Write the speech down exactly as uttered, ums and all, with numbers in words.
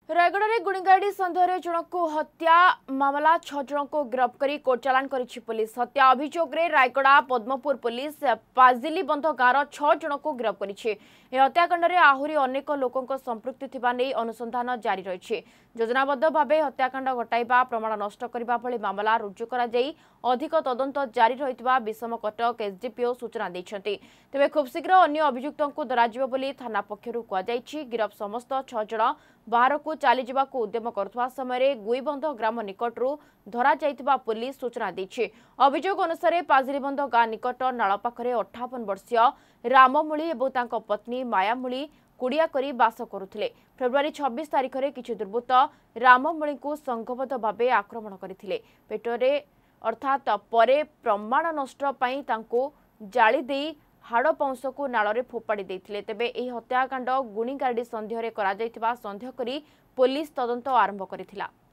रायगढ़ में गुणिगाड़ी सन्देह जन को हत्या मामला छह जन को गिरफ्त कर कोर्ट चालान करिछि पुलिस। हत्या अभियोग रे रायगढ़ पद्मपुर पुलिस पाजिली बंध गाँव छह जन को गिरफ्त करिछि। हत्याकांड में आहरी अनेक लोकों संपृक्ति थिबा नै अनुसंधान जारी रही। योजनाबद्ध भाव हत्याकांड घटाइबा प्रमाण नष्ट करबा भली मामला रुजु करा जाई अधिक तदंत जारी रहितबा विषम कटक एसडीपीओ सूचना दैछन्ति। तेबे खूब शीघ्र अन्य अभियुक्तों को धराजिबो बोली थाना पक्षरु कुआ जाइछि। गिरफ समस्त छह जन बाहर को चली जावाक उद्यम करुवा समय गुईबंध ग्राम निकटरू धरा जाइतिबा पुलिस सूचना दैछि। अभियोग अनुसार पाजिलीबंध गाँ निकट नाल पाखरे अठावन वर्षीय राममूली एवं तांको पत्नी मायामूली कुड़िया करी बास करुथिले। फेब्रुआरी छब्बीस तारिख में किछि दुर्बृत्त राममूली को संघबद्ध भावे आक्रमण करथिले। पेटरे अर्थात परे प्रमाण नष्ट पई तांको जाली देई हाड़ पौंस को नाल फोपाड़ी देथिले। तेबे एही हत्याकांड गुणिगाड़ी सन्देह करा जाइतिबा सन्देह करी पुलिस तदंत आरंभ करिथिला।